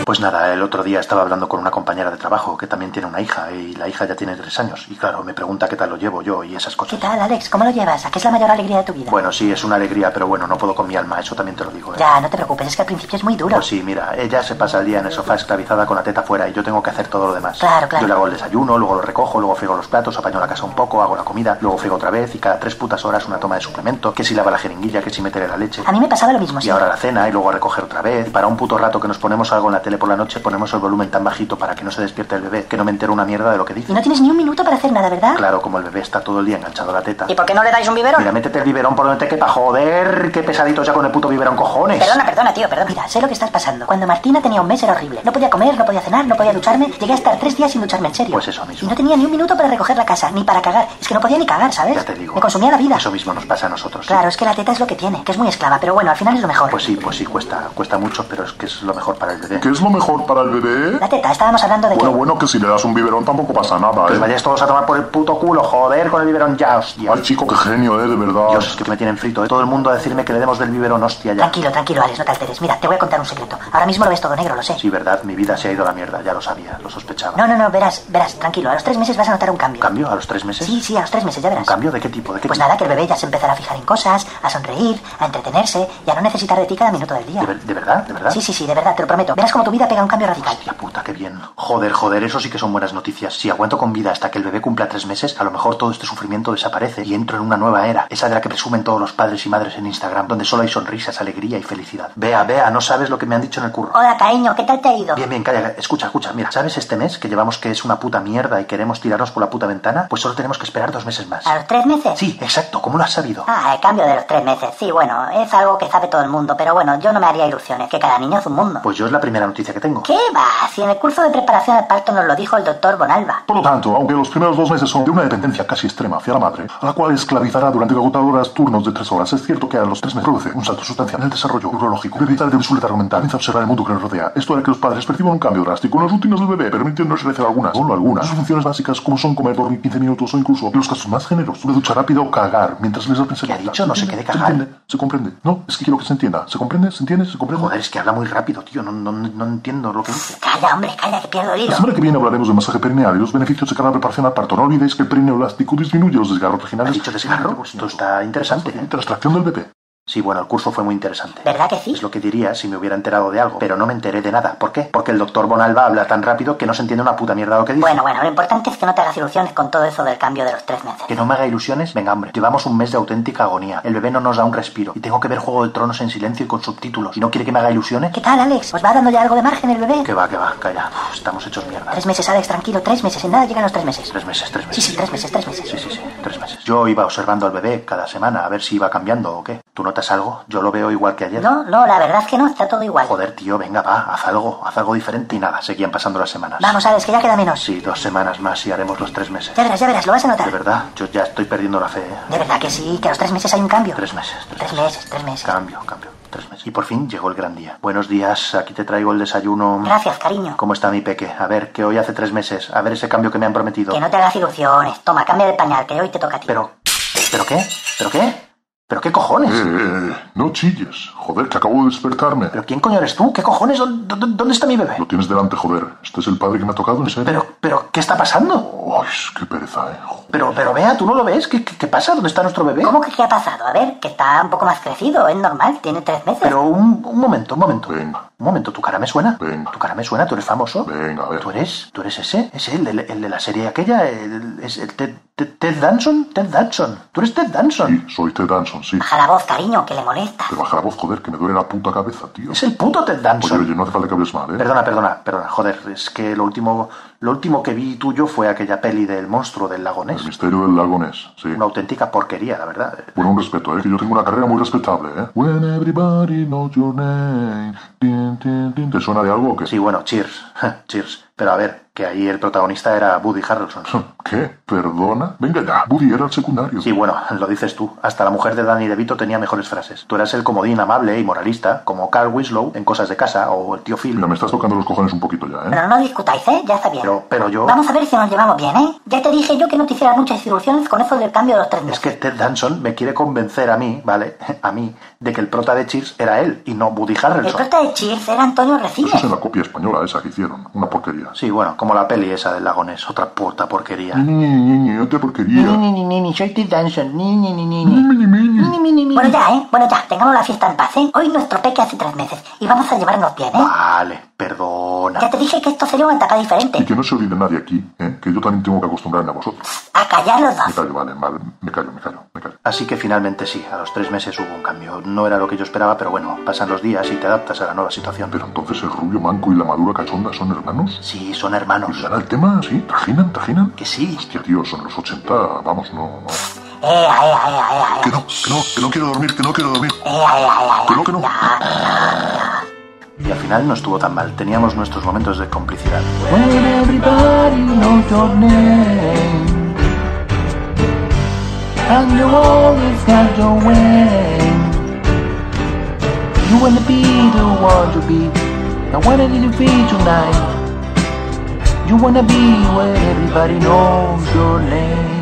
Pues nada, el otro día estaba hablando con una compañera de trabajo que también tiene una hija y la hija ya tiene 3 años. Y claro, me pregunta qué tal lo llevo yo y esas cosas. ¿Qué tal, Alex? ¿Cómo lo llevas? ¿A qué es la mayor alegría de tu vida? Bueno, sí, es una alegría, pero bueno, no puedo con mi alma, eso también te lo digo. Ya, no te preocupes, es que al principio es muy duro. Pues sí, mira, ella se pasa el día en el sofá esclavizada con la teta fuera y yo tengo que hacer todo lo demás. Claro, claro. Yo le hago el desayuno, luego lo recojo, luego friego los platos, apaño la casa un poco, hago la comida, luego friego otra vez y cada 3 putas horas una toma de suplemento, que si lava la jeringuilla, que si meteré la leche. A mí me pasaba lo mismo, Y sí. ahora la cena y luego a recoger otra vez. Y para un puto rato que nos ponemos algo en la tele por la noche, ponemos el volumen tan bajito para que no se despierte el bebé, que no me entero una mierda de lo que dice. Y no tienes ni un minuto para hacer nada, ¿verdad? Claro, como el bebé está todo el día enganchado a la teta. ¿Y por qué no le dais un biberón? Mira, métete el biberón por donde te quepa, joder, qué pesadito ya con el puto biberón, cojones. Perdona, tío, perdona. Mira, sé lo que estás pasando. Cuando Martina tenía un mes era horrible. No podía comer, no podía cenar, no podía ducharme. Llegué a estar 3 días sin ducharme, en serio. Pues eso mismo. Y no tenía ni un minuto para recoger la casa, ni para cagar. Es que no podía ni cagar, ¿sabes? Ya te digo. Me consumía la vida. Eso mismo nos pasa a nosotros. Claro, es que la teta es lo que tiene, que es muy esclava, pero bueno, al final es lo mejor. Pues sí, cuesta mucho, pero es que es lo mejor para el bebé. ¿Qué es lo mejor para el bebé? La teta, estábamos hablando de Bueno, que si le das un biberón tampoco pasa nada, Pues vayáis todos a tomar por el puto culo, joder, con el biberón ya, hostia. Ay, chico, qué genio, de verdad. Dios, es que me tienen frito, todo el mundo a decirme que le demos del biberón, hostia, ya. Tranquilo, Alex, no te alteres. Mira, te voy a contar un secreto. Ahora mismo lo ves todo negro, lo sé. Sí, verdad, mi vida se ha ido a la mierda, ya lo sabía, lo sospechaba. No, verás, tranquilo. A los 3 meses vas a notar un cambio. ¿Cambio? ¿A los 3 meses? Sí, a los 3 meses, ya verás. ¿Un cambio? ¿De qué tipo? Pues nada, que el bebé ya se empezará a fijar en cosas, a sonreír, a entretenerse y a no necesitar de ti cada minuto del día. ¿De verdad? ¿De verdad? Sí, de verdad, te lo prometo. Verás como tu vida pega un cambio radical. Hostia puta, qué bien. Joder, eso sí que son buenas noticias. Si aguanto con vida hasta que el bebé cumpla 3 meses, a lo mejor todo este sufrimiento desaparece y entro en una nueva era. Esa de la que presumen todos los padres y madres en Instagram, donde solo hay sonrisas, alegría y felicidad. Bea, no sabes lo que me han dicho en el curro. Hola, cariño, ¿qué tal te ha ido? Bien, calla, escucha. Mira, ¿sabes este mes que llevamos que es una puta mierda y queremos tirarnos por la puta ventana? Pues solo tenemos que esperar 2 meses más. ¿A los 3 meses? Sí, exacto, ¿cómo lo has sabido? El cambio de los 3 meses. Sí, bueno, es algo que sabe todo el mundo, pero bueno, yo no me haría ilusiones, que cada niño es un mundo. Pues yo es la primera noticia que tengo. ¿Qué va? Si en el curso de preparación al parto nos lo dijo el doctor Bonalba. Por lo tanto, aunque los primeros 2 meses son de una dependencia casi extrema hacia la madre, a la cual esclavizará durante agotadoras turnos de 3 horas, es cierto que a los 3 meses produce un salto sustancial en el desarrollo neurológico hereditario de su letargo mental. Comienza a observar el mundo que nos rodea. Esto hará que los padres perciban un cambio drástico en las rutinas del bebé, permitiéndose realizar solo algunas sus funciones básicas, como son comer, dormir 15 minutos o incluso, en los casos más generosos, una ducha rápida o cagar mientras les da pensar. ¿Qué ha dicho? No sé qué de cagar. ¿Se comprende? No, es que quiero que se entienda. ¿Se comprende? ¿Se entiende? ¿Se comprende? Joder, es que habla muy rápido, tío. No entiendo lo que dice. Calla, hombre, que pierdo el hilo. La semana que viene hablaremos del masaje perineal y los beneficios de cada preparación al parto. No olvidéis que el perineo elástico disminuye los desgarros ¿Has vaginales. dicho desgarro? Esto está interesante. De la extracción del bebé. Sí, bueno, el curso fue muy interesante. ¿Verdad que sí? Es lo que diría si me hubiera enterado de algo, pero no me enteré de nada. ¿Por qué? Porque el doctor Bonalba habla tan rápido que no se entiende una puta mierda lo que dice. Bueno, lo importante es que no te hagas ilusiones con todo eso del cambio de los 3 meses. ¿Que no me haga ilusiones? Venga, hombre, llevamos un mes de auténtica agonía. El bebé no nos da un respiro y tengo que ver Juego de Tronos en silencio y con subtítulos. ¿Y no quiere que me haga ilusiones? ¿Qué tal, Alex? ¿Os va dando ya algo de margen el bebé? Que va, calla. Estamos hechos mierda. 3 meses, Alex, tranquilo, 3 meses. En nada llegan los 3 meses. 3 meses. Sí, 3 meses. Sí, 3 meses. Yo iba observando al bebé cada semana a ver si iba cambiando o qué. ¿Tú notas algo? Yo lo veo igual que ayer. No, la verdad es que no, está todo igual. Joder, tío, venga, va, haz algo diferente y nada, seguían pasando las semanas. Vamos, Alex, que ya queda menos. Sí, 2 semanas más y haremos los 3 meses. Ya verás, lo vas a notar. De verdad, yo ya estoy perdiendo la fe, ¿eh? De verdad que sí, que a los 3 meses hay un cambio. 3 meses. 3 meses. Cambio. 3 meses. Y por fin llegó el gran día. Buenos días, aquí te traigo el desayuno. Gracias, cariño. ¿Cómo está mi peque? A ver, que hoy hace 3 meses. A ver ese cambio que me han prometido. Que no te hagas ilusiones. Toma, cambia de pañal, que hoy te toca a ti. ¿Pero qué? ¿Pero qué cojones? No chilles. Joder, que acabo de despertarme. ¿Pero quién coño eres tú? ¿Qué cojones? ¿Dónde está mi bebé? Lo tienes delante, joder. Este es el padre que me ha tocado, ¿en serio? ¿Pero qué está pasando? Ay, qué pereza, Pero Bea, ¿tú no lo ves? ¿Qué pasa? ¿Dónde está nuestro bebé? ¿Cómo que qué ha pasado? A ver, que está un poco más crecido, es normal, tiene 3 meses. Pero un momento. Venga. Un momento, ¿tu cara me suena? Venga. ¿Tu cara me suena? ¿Tú eres famoso? Venga, a ver. ¿Tú eres ese? ¿Es el de la serie aquella? ¿Es el Ted Danson? Ted Danson. ¿Tú eres Ted Danson? Sí, soy Ted Danson, sí. Baja la voz, cariño, que le molesta. Pero baja la voz, joder, que me duele la puta cabeza, tío. Es el puto Ted Danson. Oye, no hace falta que hables mal, ¿eh? Perdona, joder, es que lo último que vi tuyo fue aquella peli del monstruo del lago Ness. El misterio del lago Ness, sí. Una auténtica porquería, la verdad. Bueno, un respeto, que yo tengo una carrera muy respetable, When everybody knows your name. Tin, tin, tin. ¿Te suena de algo o qué? Sí, bueno, cheers. Cheers. Pero a ver, que ahí el protagonista era Woody Harrelson. ¿Qué? ¿Perdona? Venga ya, Woody era el secundario. Sí, bueno, lo dices tú. Hasta la mujer de Danny DeVito tenía mejores frases. Tú eras el comodín amable y moralista, como Carl Winslow en Cosas de Casa, o el tío Phil. Mira, me estás tocando los cojones un poquito ya, ¿eh? Pero no discutáis, ¿eh? Ya está bien. Pero yo... Vamos a ver si nos llevamos bien, ¿eh? Ya te dije yo que no te hicieras muchas ilusiones con eso del cambio de los 3 meses. Es que Ted Danson me quiere convencer a mí, ¿vale? A mí, de que el prota de Cheers era él y no Woody Harrelson. El prota de Cheers era Antonio Resines. Eso es en la copia española esa que hicieron. Una porquería. Sí, bueno, como la peli esa del lago Ness, otra puta porquería. Otra porquería. Soy Ted Danson. Bueno ya, tengamos la fiesta en paz, ¿eh? Hoy nuestro peque hace 3 meses y vamos a llevarnos bien, ¿eh? Vale, perdona. Ya te dije que esto sería una etapa diferente. Y que no se olvide nadie aquí, ¿eh? Que yo también tengo que acostumbrarme a vosotros. A callar los Me dos. callo, vale, me callo. Así que finalmente sí, a los 3 meses hubo un cambio. No era lo que yo esperaba, pero bueno, pasan los días y te adaptas a la nueva situación. Pero entonces el rubio manco y la madura cachonda son hermanos. Sí, son ¿Y hermanos. le dan el tema? ¿Sí? ¿Trajinan? Que sí. Hostia, tío, son los 80, vamos, no. Que no quiero dormir. Que no. Y al final no estuvo tan mal. Teníamos nuestros momentos de complicidad. When everybody knows your name and you always got your way, you wanna be the one to be. Now what did you feel tonight? You wanna be where everybody knows your name.